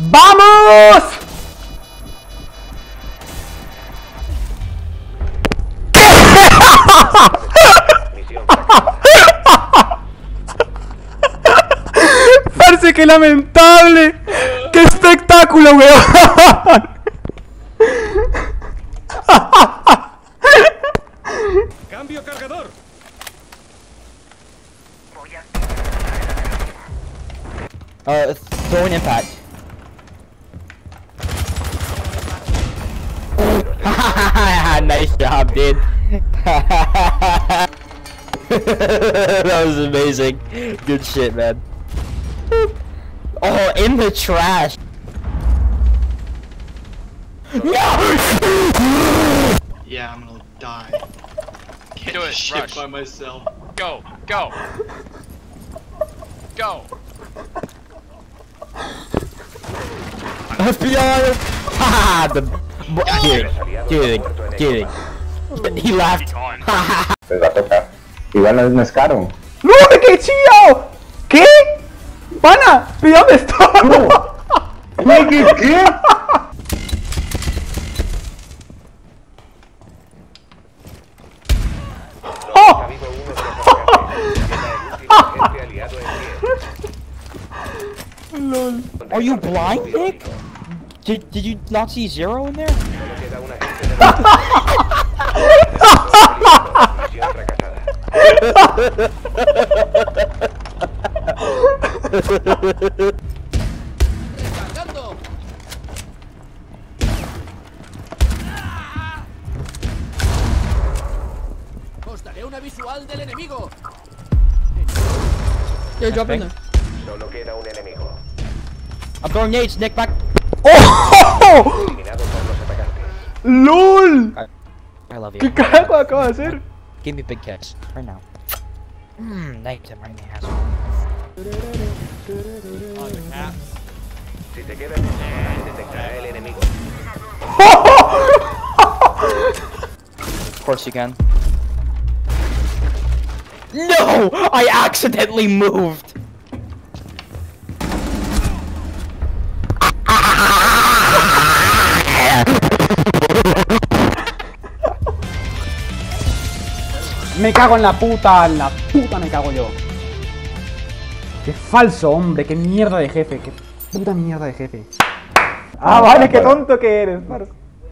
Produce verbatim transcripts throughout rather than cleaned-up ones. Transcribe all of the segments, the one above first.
¡Vamos! Parce, qué lamentable. ¡Qué espectáculo, weón! ¡Cambio cargador! Uh, throw an impact. Nice job, dude. That was amazing. Good shit, man. Oh, in the trash. No! Yeah, I'm gonna die. Can't Do it, shit rush. by myself. Go, go, go. F B I! Haha! The kidding, kidding, kidding. He laughed. Les va a tocar. Igual no es caro. ¡No, qué chido! ¿Qué? ¡Pana! ¿Pero dónde está? ¿Qué? ¿Qué? ¿Qué? ¡Oh! Lol. Are you blind, Nick? Did did you not see zero in there? ¡Recargando! Os daré una visual del enemigo. You're dropping them. Solo queda un enemigo. I'm throwing nades, Nick, back. ¡Oh! Eliminado por los atacantes. ¡Lol! I love you. ¿Qué carajo acaba de hacer? Give me big kiss right now. Mmm, nice. I'm right in the ass. On the cap. Si te quedas en zona, detectará el enemigo. Of course you can. No! I accidentally moved! Me cago en la puta, en la puta me cago yo. Qué falso, hombre, qué mierda de jefe, qué puta mierda de jefe. Ah, vale, qué tonto que eres, parce.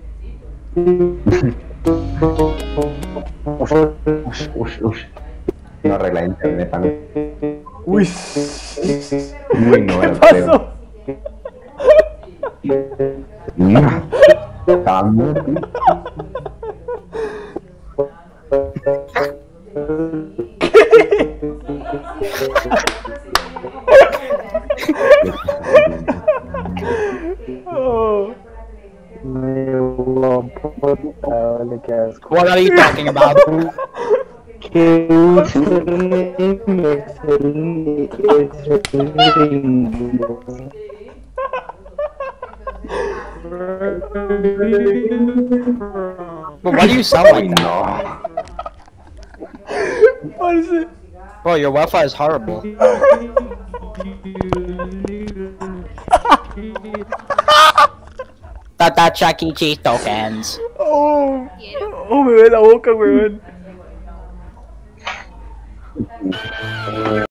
Ush, ush, ush. No arregla internet también. Uy. Muy no, ¿Qué creo. pasó? No. Estaba muy... Oh. What are you talking about? But why do you sound like that? No. Parce. Bro, your Wi-Fi is horrible. Tata Chuck E. Cheese tokens. Oh. Oh, me ve la boca, weón.